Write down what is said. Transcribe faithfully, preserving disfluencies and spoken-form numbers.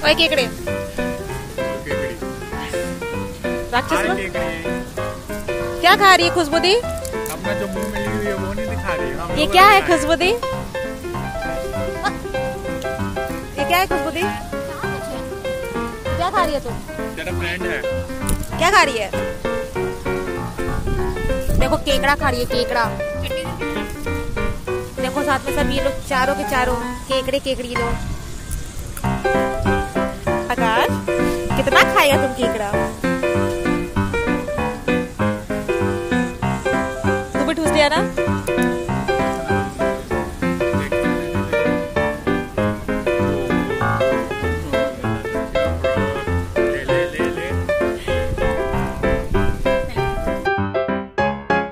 ओए केकड़े राक्षस लोग क्या खा रही है खुशबुदी? अपना जो मुंह में ली हुई है वो नहीं दिखा रही है। ये क्या है खुशबुदी? ये क्या है खुशबुदी? क्या खा रही है तुम? तेरा फ्रेंड है। क्या खा रही है? देखो केकड़ा खा रही है, केकड़ा। देखो साथ में सब ये लोग चारों के चारों केकड़े केकड़ी लोग। आकाश कितना खाएगा तुम केकड़ा? तू भी ठूस लिया ना?